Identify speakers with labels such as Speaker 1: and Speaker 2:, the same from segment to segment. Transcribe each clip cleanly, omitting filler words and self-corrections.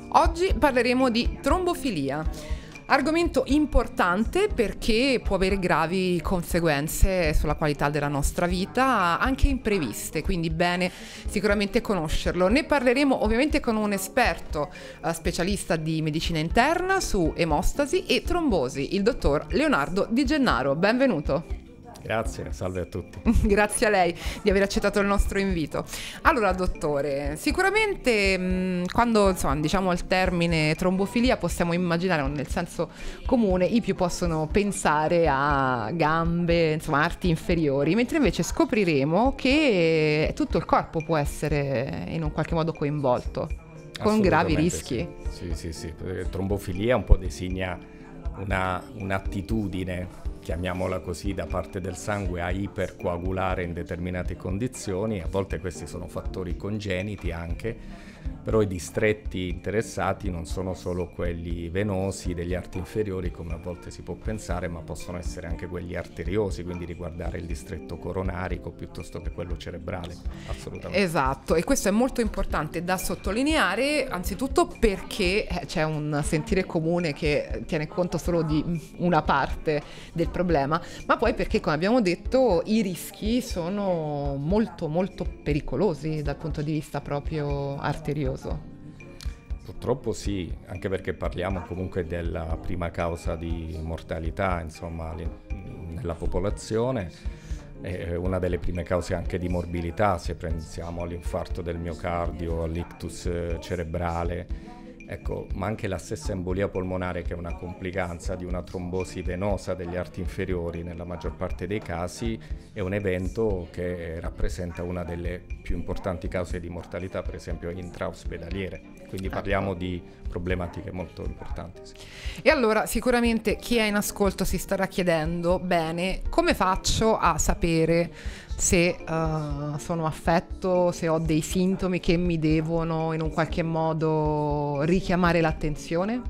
Speaker 1: Oggi parleremo di trombofilia, argomento importante perché può avere gravi conseguenze sulla qualità della nostra vita, anche impreviste, quindi bene sicuramente conoscerlo. Ne parleremo ovviamente con un esperto specialista di medicina interna su emostasi e trombosi, il dottor Leonardo Di Gennaro. Benvenuto.
Speaker 2: Grazie, salve a tutti.
Speaker 1: Grazie a lei di aver accettato il nostro invito. Allora, dottore, sicuramente quando diciamo il termine trombofilia possiamo immaginare, nel senso comune, i più possono pensare a gambe, insomma, arti inferiori, mentre invece scopriremo che tutto il corpo può essere in un qualche modo coinvolto, con gravi rischi.
Speaker 2: Sì. Trombofilia un po' designa un'attitudine, chiamiamola così, da parte del sangue a ipercoagulare in determinate condizioni. A volte questi sono fattori congeniti anche, però i distretti interessati non sono solo quelli venosi degli arti inferiori come a volte si può pensare, ma possono essere anche quelli arteriosi, quindi riguardare il distretto coronarico piuttosto che quello cerebrale. Assolutamente.
Speaker 1: Esatto, e questo è molto importante da sottolineare, anzitutto perché c'è un sentire comune che tiene conto solo di una parte del problema, ma poi perché, come abbiamo detto, i rischi sono molto molto pericolosi dal punto di vista proprio arterioso.
Speaker 2: Purtroppo sì, anche perché parliamo comunque della prima causa di mortalità, insomma, nella popolazione, è una delle prime cause anche di morbilità, se pensiamo all'infarto del miocardio, all'ictus cerebrale. Ecco, ma anche la stessa embolia polmonare, che è una complicanza di una trombosi venosa degli arti inferiori, nella maggior parte dei casi è un evento che rappresenta una delle più importanti cause di mortalità, per esempio intraospedaliere. Quindi parliamo di problematiche molto importanti. Sì.
Speaker 1: E allora sicuramente chi è in ascolto si starà chiedendo, bene, come faccio a sapere se sono affetto, se ho dei sintomi che mi devono in un qualche modo richiamare l'attenzione?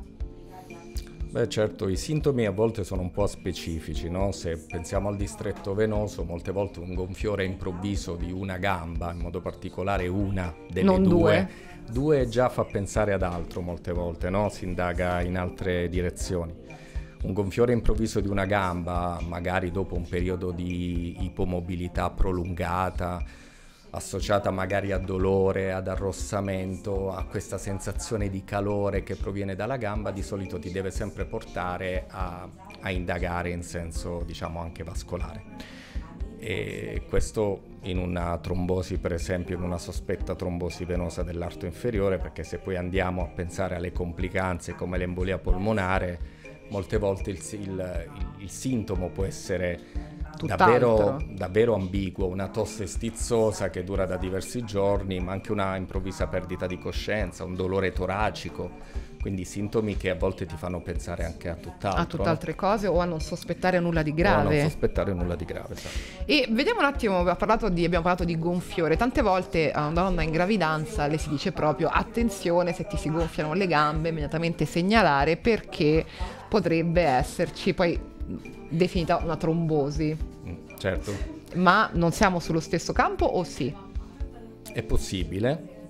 Speaker 2: Beh, certo, i sintomi a volte sono un po' specifici, no? Se pensiamo al distretto venoso, molte volte un gonfiore improvviso di una gamba, in modo particolare una delle
Speaker 1: non
Speaker 2: due già fa pensare ad altro molte volte, no? Si indaga in altre direzioni. Un gonfiore improvviso di una gamba, magari dopo un periodo di ipomobilità prolungata, associata magari a dolore, ad arrossamento, a questa sensazione di calore che proviene dalla gamba, di solito ti deve sempre portare a indagare in senso, diciamo, anche vascolare. E questo in una trombosi, per esempio in una sospetta trombosi venosa dell'arto inferiore, perché se poi andiamo a pensare alle complicanze come l'embolia polmonare, molte volte il sintomo può essere davvero ambiguo, una tosse stizzosa che dura da diversi giorni, ma anche una improvvisa perdita di coscienza, un dolore toracico, quindi sintomi che a volte ti fanno pensare anche a tutt'altro.
Speaker 1: A tutt'altre cose o a non sospettare nulla di grave.
Speaker 2: O a non sospettare nulla di grave, esatto.
Speaker 1: E vediamo un attimo, abbiamo parlato di gonfiore. Tante volte a una donna in gravidanza le si dice proprio attenzione, se ti si gonfiano le gambe, immediatamente segnalare, perché potrebbe esserci poi definita una trombosi.
Speaker 2: Certo.
Speaker 1: Ma non siamo sullo stesso campo o sì?
Speaker 2: È possibile,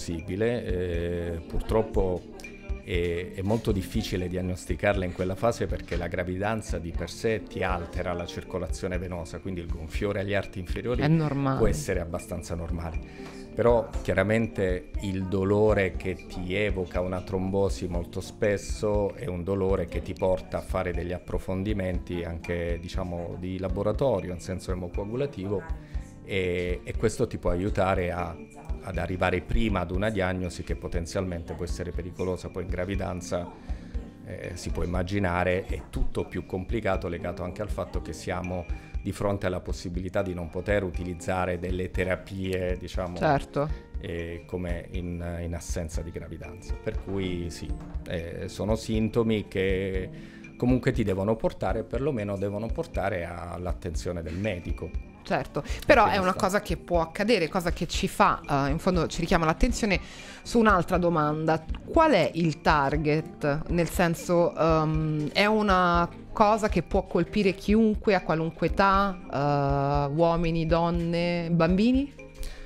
Speaker 2: purtroppo è molto difficile diagnosticarla in quella fase perché la gravidanza di per sé ti altera la circolazione venosa, quindi il gonfiore agli arti inferiori può essere abbastanza normale. Però chiaramente il dolore che ti evoca una trombosi molto spesso è un dolore che ti porta a fare degli approfondimenti anche, diciamo, di laboratorio in senso emocoagulativo e questo ti può aiutare ad arrivare prima ad una diagnosi che potenzialmente può essere pericolosa. Poi in gravidanza si può immaginare è tutto più complicato, legato anche al fatto che siamo di fronte alla possibilità di non poter utilizzare delle terapie, diciamo,
Speaker 1: certo,
Speaker 2: come in assenza di gravidanza. Per cui sì, sono sintomi che comunque ti devono portare, perlomeno devono portare all'attenzione del medico.
Speaker 1: Certo, però è una cosa che può accadere, cosa che ci fa, in fondo ci richiama l'attenzione su un'altra domanda. Qual è il target? Nel senso, è una cosa che può colpire chiunque a qualunque età, uomini, donne, bambini?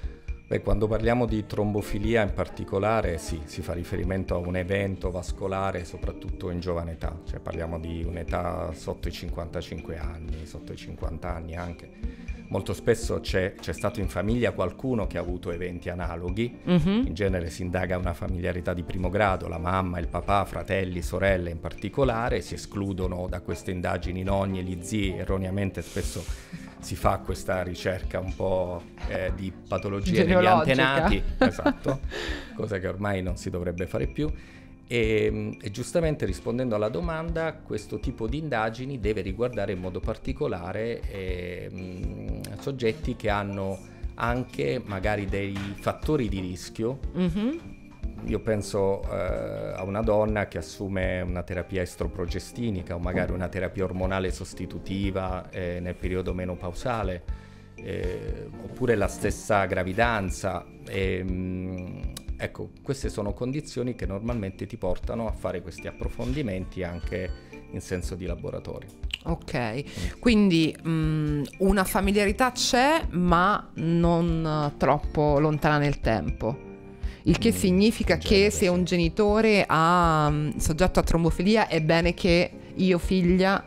Speaker 2: Beh, quando parliamo di trombofilia in particolare, sì, si fa riferimento a un evento vascolare soprattutto in giovane età, cioè parliamo di un'età sotto i 55 anni, sotto i 50 anni anche. Molto spesso c'è stato in famiglia qualcuno che ha avuto eventi analoghi, in genere si indaga una familiarità di primo grado, la mamma, il papà, fratelli, sorelle in particolare, si escludono da queste indagini i nonni e gli zii, erroneamente spesso si fa questa ricerca un po' di patologie negli antenati, esatto, cosa che ormai non si dovrebbe fare più. E giustamente rispondendo alla domanda, questo tipo di indagini deve riguardare in modo particolare soggetti che hanno anche magari dei fattori di rischio. Io penso a una donna che assume una terapia estroprogestinica o magari una terapia ormonale sostitutiva nel periodo menopausale, oppure la stessa gravidanza. Ecco, queste sono condizioni che normalmente ti portano a fare questi approfondimenti anche in senso di laboratorio.
Speaker 1: Ok, quindi una familiarità c'è, ma non troppo lontana nel tempo. Il che significa che se un genitore ha soggetto a trombofilia è bene che io figlia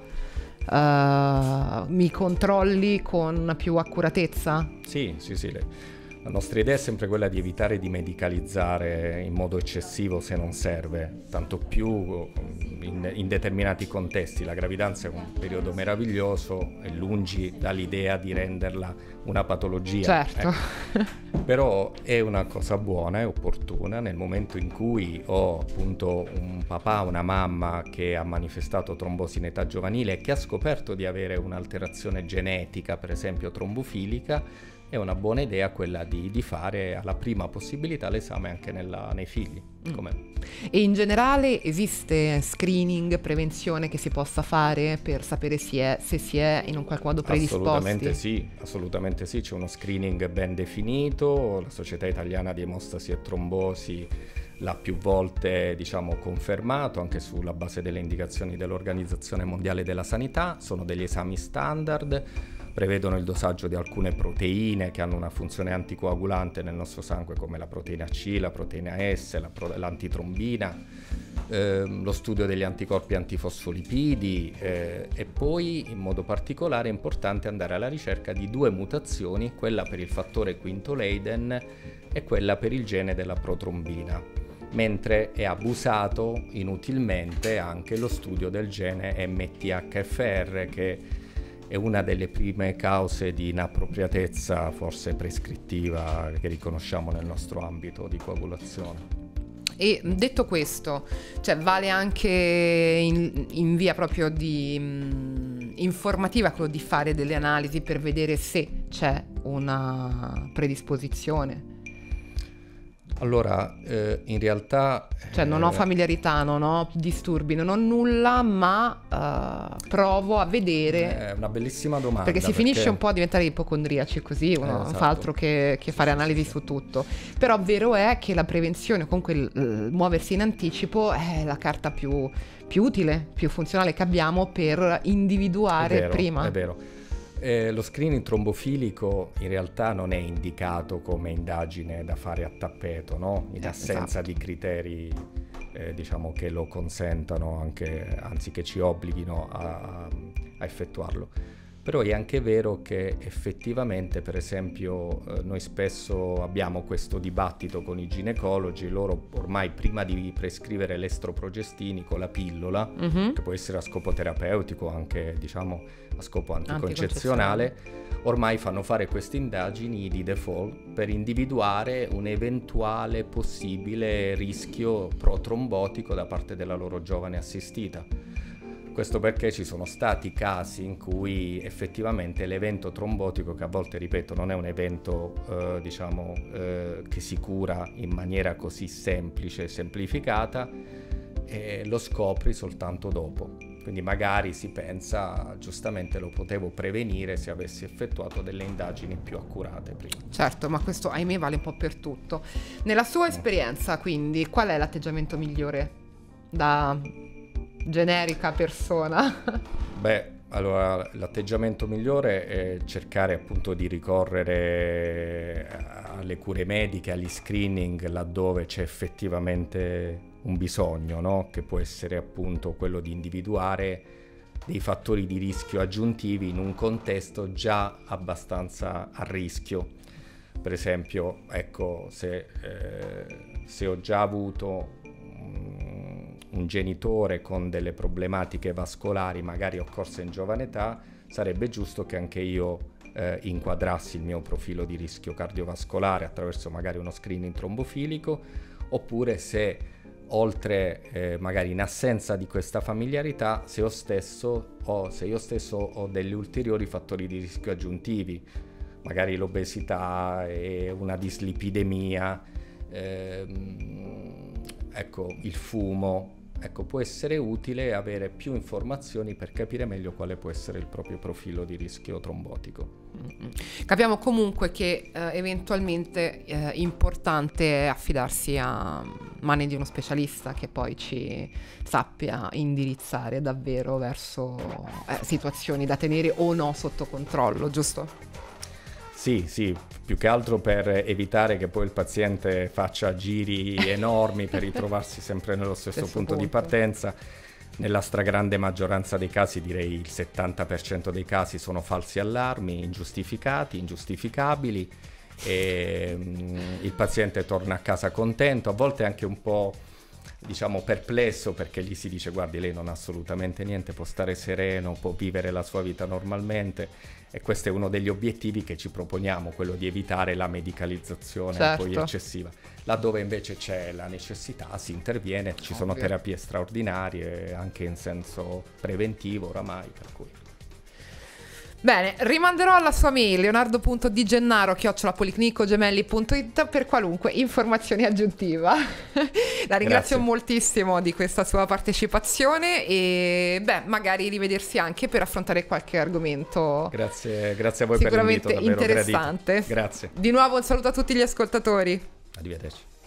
Speaker 1: mi controlli con più accuratezza?
Speaker 2: Sì. La nostra idea è sempre quella di evitare di medicalizzare in modo eccessivo se non serve, tanto più in determinati contesti. La gravidanza è un periodo meraviglioso e lungi dall'idea di renderla una patologia.
Speaker 1: Certo.
Speaker 2: Però è una cosa buona e opportuna nel momento in cui ho appunto un papà, una mamma che ha manifestato trombosi in età giovanile e che ha scoperto di avere un'alterazione genetica, per esempio trombofilica. È una buona idea quella di fare alla prima possibilità l'esame anche nei figli.
Speaker 1: E in generale esiste screening, prevenzione che si possa fare per sapere se si è in un qualche modo predisposti?
Speaker 2: Assolutamente sì, c'è uno screening ben definito, la Società Italiana di Emostasi e Trombosi l'ha più volte confermato anche sulla base delle indicazioni dell'Organizzazione Mondiale della Sanità. Sono degli esami standard, prevedono il dosaggio di alcune proteine che hanno una funzione anticoagulante nel nostro sangue, come la proteina C, la proteina S, l'antitrombina, lo studio degli anticorpi antifosfolipidi e poi in modo particolare è importante andare alla ricerca di due mutazioni, quella per il fattore quinto Leiden e quella per il gene della protrombina, mentre è abusato inutilmente anche lo studio del gene MTHFR, che è una delle prime cause di inappropriatezza, forse prescrittiva, che riconosciamo nel nostro ambito di coagulazione.
Speaker 1: E detto questo, cioè vale anche in via proprio di informativa quello di fare delle analisi per vedere se c'è una predisposizione?
Speaker 2: Allora, in realtà...
Speaker 1: Cioè non ho familiarità, non ho disturbi, non ho nulla, ma provo a vedere...
Speaker 2: È una bellissima domanda.
Speaker 1: Perché si finisce un po' a diventare ipocondriaci così, uno non fa altro che fare analisi su tutto. Però vero è che la prevenzione, comunque il muoversi in anticipo, è la carta più utile, più funzionale che abbiamo per individuare prima.
Speaker 2: È vero. Lo screening trombofilico in realtà non è indicato come indagine da fare a tappeto, no? In assenza di criteri che lo consentano, anzi che ci obblighino a effettuarlo. Però è anche vero che effettivamente, per esempio, noi spesso abbiamo questo dibattito con i ginecologi. Loro ormai prima di prescrivere l'estroprogestinico, la pillola, che può essere a scopo terapeutico, anche a scopo anticoncezionale, ormai fanno fare queste indagini di default per individuare un eventuale possibile rischio protrombotico da parte della loro giovane assistita. Questo perché ci sono stati casi in cui effettivamente l'evento trombotico, che a volte, ripeto, non è un evento che si cura in maniera così semplice e semplificata, lo scopri soltanto dopo. Quindi magari si pensa, giustamente lo potevo prevenire se avessi effettuato delle indagini più accurate prima.
Speaker 1: Certo, ma questo ahimè vale un po' per tutto. Nella sua esperienza, quindi, qual è l'atteggiamento migliore da generica persona?
Speaker 2: Beh, Allora, l'atteggiamento migliore è cercare appunto di ricorrere alle cure mediche, agli screening laddove c'è effettivamente un bisogno, no? Che può essere appunto quello di individuare dei fattori di rischio aggiuntivi in un contesto già abbastanza a rischio. Per esempio, ecco, se ho già avuto un genitore con delle problematiche vascolari magari occorse in giovane età, sarebbe giusto che anche io inquadrassi il mio profilo di rischio cardiovascolare attraverso magari uno screening trombofilico, oppure se oltre magari in assenza di questa familiarità, se io stesso ho degli ulteriori fattori di rischio aggiuntivi, magari l'obesità e una dislipidemia, ecco, il fumo. Ecco, può essere utile avere più informazioni per capire meglio quale può essere il proprio profilo di rischio trombotico.
Speaker 1: Capiamo comunque che eventualmente importante è affidarsi a mani di uno specialista che poi ci sappia indirizzare davvero verso situazioni da tenere o no sotto controllo, giusto?
Speaker 2: Sì, più che altro per evitare che poi il paziente faccia giri enormi per ritrovarsi sempre nello stesso punto di partenza. Nella stragrande maggioranza dei casi, direi il 70% dei casi, sono falsi allarmi, ingiustificati, ingiustificabili, e il paziente torna a casa contento, a volte anche un po', diciamo, perplesso, perché gli si dice: guardi, lei non ha assolutamente niente, può stare sereno, può vivere la sua vita normalmente. E questo è uno degli obiettivi che ci proponiamo, quello di evitare la medicalizzazione poi eccessiva. Laddove invece c'è la necessità si interviene, ci sono terapie straordinarie anche in senso preventivo oramai, per cui...
Speaker 1: Bene, rimanderò alla sua mail leonardo.digennaro@policlinicogemelli.it per qualunque informazione aggiuntiva. La ringrazio moltissimo di questa sua partecipazione e magari rivedersi anche per affrontare qualche argomento.
Speaker 2: Grazie a voi
Speaker 1: sicuramente
Speaker 2: per l'invito, davvero
Speaker 1: interessante.
Speaker 2: gradito. Grazie.
Speaker 1: Di nuovo un saluto a tutti gli ascoltatori.
Speaker 2: Arrivederci.